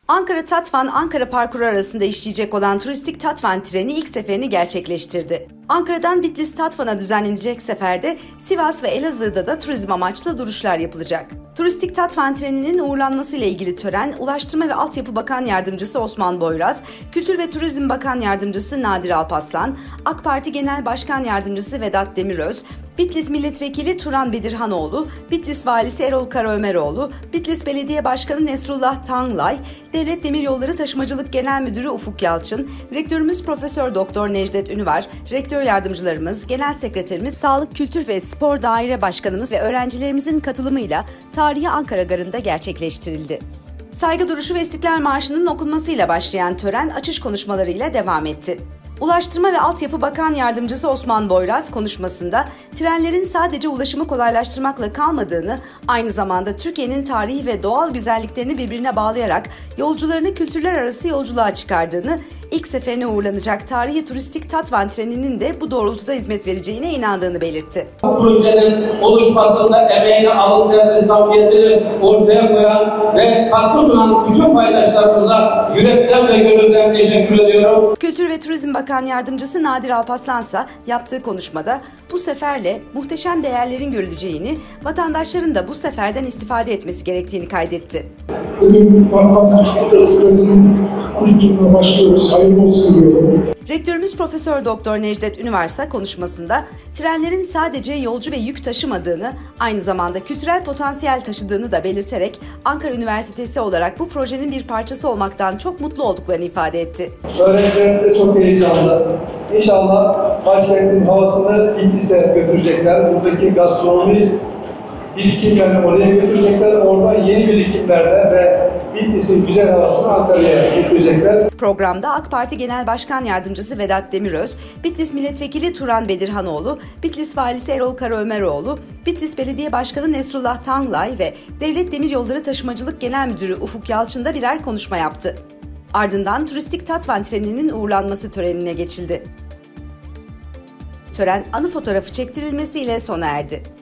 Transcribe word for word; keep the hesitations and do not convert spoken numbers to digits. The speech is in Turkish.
Ankara Tatvan Ankara parkuru arasında işleyecek olan turistik Tatvan treni ilk seferini gerçekleştirdi. Ankara'dan Bitlis Tatvan'a düzenlenecek seferde Sivas ve Elazığ'da da turizm amaçlı duruşlar yapılacak. Turistik Tatvan treninin uğurlanması ile ilgili tören, Ulaştırma ve Altyapı Bakan Yardımcısı Osman Boyraz, Kültür ve Turizm Bakan Yardımcısı Nadir Alpaslan, AK Parti Genel Başkan Yardımcısı Vedat Demiröz, Bitlis Milletvekili Turan Bedirhanoğlu, Bitlis Valisi Erol Karaömeroğlu, Bitlis Belediye Başkanı Nesrullah Tanlay, Devlet Demiryolları Taşımacılık Genel Müdürü Ufuk Yalçın, Rektörümüz Profesör Doktor Necdet Ünüvar, Rektör Yardımcılarımız, Genel Sekreterimiz, Sağlık, Kültür ve Spor Daire Başkanımız ve öğrencilerimizin katılımıyla Tarihi Ankara Garı'nda gerçekleştirildi. Saygı duruşu ve İstiklal Marşı'nın okunmasıyla başlayan tören açış konuşmalarıyla devam etti. Ulaştırma ve Altyapı Bakan Yardımcısı Osman Boyraz konuşmasında trenlerin sadece ulaşımı kolaylaştırmakla kalmadığını, aynı zamanda Türkiye'nin tarihi ve doğal güzelliklerini birbirine bağlayarak yolcularını kültürler arası yolculuğa çıkardığını, ilk seferine uğurlanacak tarihi turistik Tatvan treninin de bu doğrultuda hizmet vereceğine inandığını belirtti. Bu projenin oluşmasında emeğini, alın terini, samimiyetini ortaya koyan ve katkı sunan bütün paydaşlarımıza yürekten ve gönülden teşekkür ediyorum. Kültür ve Turizm Bakan Yardımcısı Nadir Alpaslan ise yaptığı konuşmada bu seferle muhteşem değerlerin görüleceğini, vatandaşların da bu seferden istifade etmesi gerektiğini kaydetti. Bugün Tatvan Turistik Ekspresi'nin ilk turuna başlıyoruz. Hayırlı olsun diyorum. Rektörümüz Profesör Doktor Necdet Ünüvar ise konuşmasında trenlerin sadece yolcu ve yük taşımadığını, aynı zamanda kültürel potansiyel taşıdığını da belirterek Ankara Üniversitesi olarak bu projenin bir parçası olmaktan çok mutlu olduklarını ifade etti. Öğrencilerimiz de çok heyecanlı. İnşallah başkentin havasını Bitlis'e götürecekler. Buradaki gastronomi birikimlerini oraya götürecekler. Oradan yeni birikimlerle ve Bitlis'in güzel havasını Ankara'ya getirecekler. Programda AK Parti Genel Başkan Yardımcısı Vedat Demiröz, Bitlis Milletvekili Turan Bedirhanoğlu, Bitlis Valisi Erol Karaömeroğlu, Bitlis Belediye Başkanı Nesrullah Tanlay ve Devlet Demiryolları Taşımacılık Genel Müdürü Ufuk Yalçın da birer konuşma yaptı. Ardından turistik Tatvan treninin uğurlanması törenine geçildi. Tören anı fotoğrafı çektirilmesiyle sona erdi.